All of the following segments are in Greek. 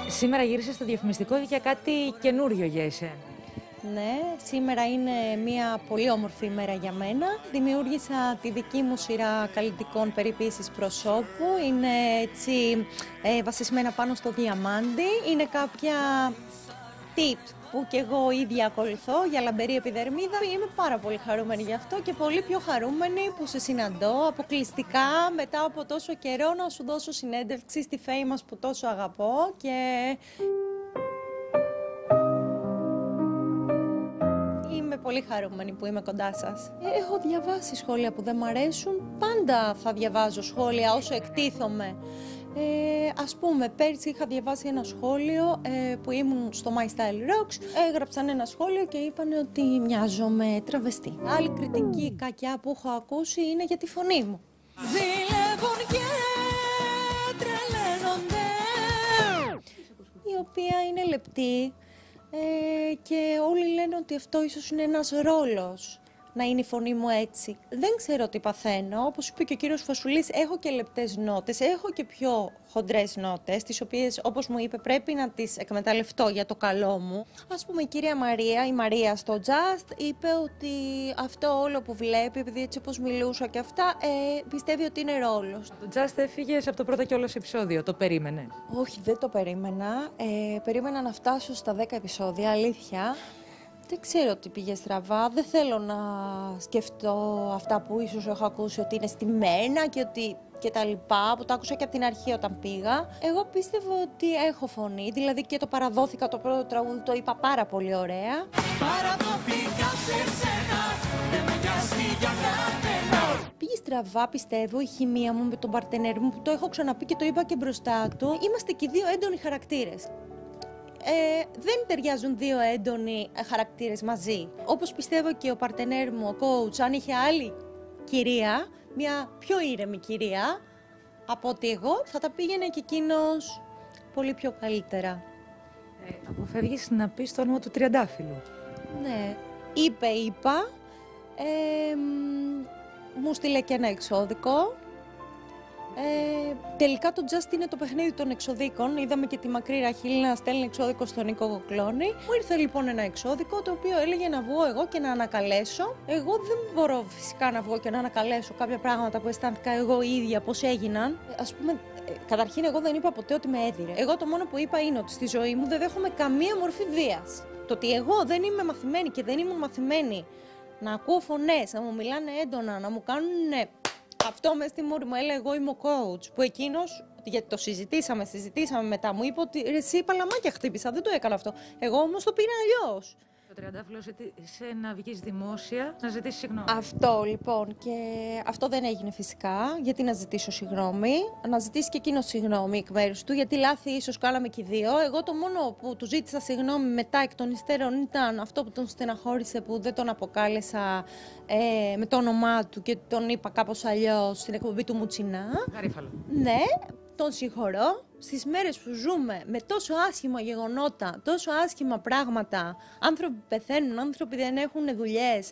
Σήμερα γύρισες στο διαφημιστικό για κάτι καινούριο για εσένα. Ναι, σήμερα είναι μια πολύ όμορφη ημέρα για μένα. Δημιούργησα τη δική μου σειρά καλλιτικών περιποίησης προσώπου. Είναι έτσι βασισμένα πάνω στο διαμάντι. Είναι κάποια tips που και εγώ ίδια ακολουθώ για λαμπερή επιδερμίδα. Είμαι πάρα πολύ χαρούμενη γι' αυτό και πολύ πιο χαρούμενη που σε συναντώ αποκλειστικά μετά από τόσο καιρό να σου δώσω συνέντευξη στη Famous που τόσο αγαπώ και... Είμαι πολύ χαρούμενη που είμαι κοντά σας. Έχω διαβάσει σχόλια που δεν μ' αρέσουν. Πάντα θα διαβάζω σχόλια όσο εκτίθομαι. Ας πούμε, πέρσι είχα διαβάσει ένα σχόλιο που ήμουν στο My Style Rocks. Έγραψαν ένα σχόλιο και είπαν ότι μοιάζομαι τραβεστή. Άλλη κριτική κακιά που έχω ακούσει είναι για τη φωνή μου. Ζηλεύουν και τρελαίνονται. Η οποία είναι λεπτή. Και όλοι λένε ότι αυτό ίσως είναι ένας ρόλος, να είναι η φωνή μου έτσι. Δεν ξέρω τι παθαίνω, όπως είπε και ο κύριος Φασουλής, έχω και λεπτές νότες, έχω και πιο χοντρές νότες, τις οποίες, όπως μου είπε, πρέπει να τις εκμεταλλευτώ για το καλό μου. Ας πούμε, η κυρία Μαρία, η Μαρία στο Just, είπε ότι αυτό όλο που βλέπει, επειδή έτσι όπως μιλούσα και αυτά, πιστεύει ότι είναι ρόλος. Το Just έφυγες από το πρώτο κιόλας επεισόδιο, το περίμενες? Όχι, δεν το περίμενα. Περίμενα να φτάσω στα 10 επεισόδια, αλήθεια. Δεν ξέρω τι πήγε στραβά, δεν θέλω να σκεφτώ αυτά που ίσως έχω ακούσει ότι είναι στημένα και ότι και τα λοιπά, που το άκουσα και από την αρχή όταν πήγα. Εγώ πίστευα ότι έχω φωνή, δηλαδή και το παραδόθηκα το πρώτο τραγούδι, το είπα πάρα πολύ ωραία. Παραδόθηκα σε σένα, δεν με νοιάζει για κανένα. Πήγε στραβά, πιστεύω, η χημεία μου με τον παρτενέρ μου, που το έχω ξαναπεί και το είπα και μπροστά του. Είμαστε και δύο έντονοι χαρακτήρες. Δεν ταιριάζουν δύο έντονοι χαρακτήρες μαζί. Όπως πιστεύω και ο παρτενέρ μου, ο coach, αν είχε άλλη κυρία, μια πιο ήρεμη κυρία από ότι εγώ, θα τα πήγαινε και εκείνος πολύ πιο καλύτερα. Αποφεύγεις να πεις το όνομα του τριαντάφυλλου. Ναι, είπα, μου στείλε και ένα εξώδικο. Τελικά το Just είναι το παιχνίδι των εξωδίκων. Είδαμε και τη μακρύ Ραχίλ να στέλνει εξώδικο στον Νίκο Κοκλώνη. Μου ήρθε λοιπόν ένα εξώδικο το οποίο έλεγε να βγω εγώ και να ανακαλέσω. Εγώ δεν μπορώ φυσικά να βγω και να ανακαλέσω κάποια πράγματα που αισθάνθηκα εγώ ίδια πώς έγιναν. Ας πούμε, καταρχήν εγώ δεν είπα ποτέ ότι με έδιρε. Εγώ το μόνο που είπα είναι ότι στη ζωή μου δεν δέχομαι καμία μορφή βίας. Το ότι εγώ δεν είμαι μαθημένη και δεν ήμουν μαθημένη να ακούω φωνές, να μου μιλάνε έντονα, να μου κάνουν αυτό μες στη μούρη μου, έλεγα εγώ είμαι ο coach, που εκείνος, γιατί το συζητήσαμε μετά, μου είπε ότι εσύ παλαμάκια χτύπησα, δεν το έκανα αυτό. Εγώ όμως το πήρα αλλιώς. Το τριαντάφυλλο ζήτησε να βγεις δημόσια, να ζητήσεις συγγνώμη. Αυτό λοιπόν, και αυτό δεν έγινε φυσικά, γιατί να ζητήσω συγγνώμη. Να ζητήσει και εκείνο συγγνώμη εκ μέρους του, γιατί λάθη ίσως κάναμε και οι δύο. Εγώ το μόνο που του ζήτησα συγγνώμη μετά εκ των υστέρων ήταν αυτό που τον στεναχώρησε, που δεν τον αποκάλεσα με το όνομά του και τον είπα κάπως αλλιώς στην εκπομπή του Μουτσινά. Γαρίφαλο. Ναι. Τον συγχωρώ. Στις μέρες που ζούμε με τόσο άσχημα γεγονότα, τόσο άσχημα πράγματα, άνθρωποι πεθαίνουν, άνθρωποι δεν έχουν δουλειές,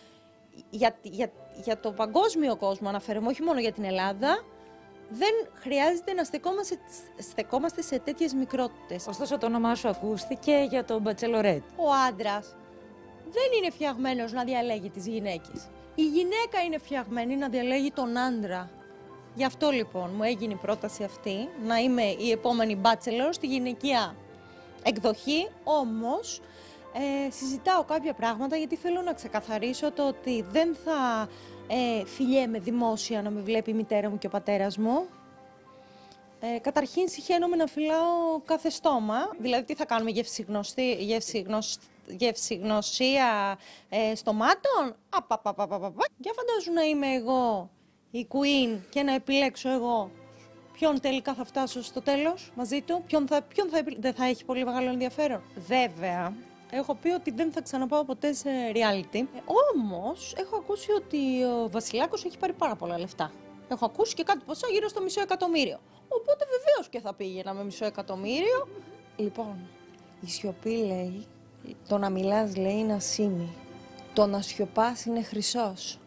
για το παγκόσμιο κόσμο αναφέρομαι, όχι μόνο για την Ελλάδα, δεν χρειάζεται να στεκόμαστε σε τέτοιες μικρότητες. Ωστόσο το όνομά σου ακούστηκε για τον Bachelorette. Ο άντρας δεν είναι φτιαγμένος να διαλέγει τις γυναίκες. Η γυναίκα είναι φτιαγμένη να διαλέγει τον άντρα. Γι' αυτό λοιπόν μου έγινε η πρόταση αυτή, να είμαι η επόμενη bachelor στη γυναικεία εκδοχή, όμως συζητάω κάποια πράγματα γιατί θέλω να ξεκαθαρίσω το ότι δεν θα φιλιέμαι δημόσια να με βλέπει η μητέρα μου και ο πατέρας μου. Καταρχήν συχαίνομαι να φυλάω κάθε στόμα, δηλαδή τι θα κάνουμε, γευσηγνωσία στομάτων, για φαντάζομαι να είμαι εγώ η Queen και να επιλέξω εγώ ποιον τελικά θα φτάσω στο τέλος μαζί του, δεν θα έχει πολύ μεγάλο ενδιαφέρον. Βέβαια, έχω πει ότι δεν θα ξαναπάω ποτέ σε reality, όμως έχω ακούσει ότι ο Βασιλάκος έχει πάρει πάρα πολλά λεφτά. Έχω ακούσει και κάτι ποσά γύρω στο $500,000. Οπότε βεβαίως και θα πήγαινα με $500,000. Λοιπόν, η σιωπή λέει, το να μιλάς λέει είναι ασήμι. Το να σιωπάς είναι χρυσός.